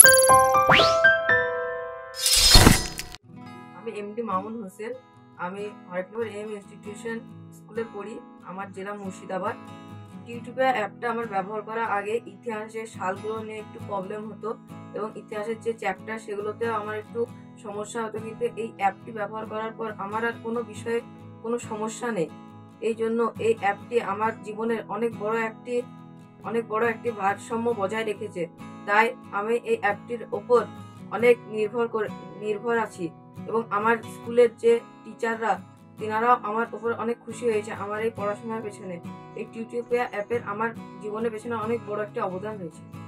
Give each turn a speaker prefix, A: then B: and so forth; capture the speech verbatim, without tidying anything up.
A: আমি এমডি মামুন হোসেন। আমি Harekanagar A M institution স্কুলে পড়ি, আমার জেলা মুর্শিদাবাদ। টিউটোপিয়া অ্যাপটা আমার ব্যবহার করার আগে ইতিহাসের সালগুলো নিয়ে একটু প্রবলেম হতো এবং ইতিহাসের যে চ্যাপ্টার সেগুলোতেও আমার একটু সমস্যা হতো, কিন্তু এই অ্যাপটি ব্যবহার করার পর আমার আর কোনো বিষয়ে কোনো সমস্যা নেই। এই জন্য এই অ্যাপটি আমার জীবনের অনেক বড় একটি অনেক বড় একটি ভারসাম্য বজায় রেখেছে। তাই আমি এই অ্যাপটির ওপর অনেক নির্ভর করে নির্ভর আছি এবং আমার স্কুলের যে টিচাররা তিনারাও আমার উপর অনেক খুশি হয়েছে আমার এই পড়াশোনার পেছনে। এই টিউটোপিয়া অ্যাপের আমার জীবনের পেছনে অনেক বড় একটা অবদান রয়েছে।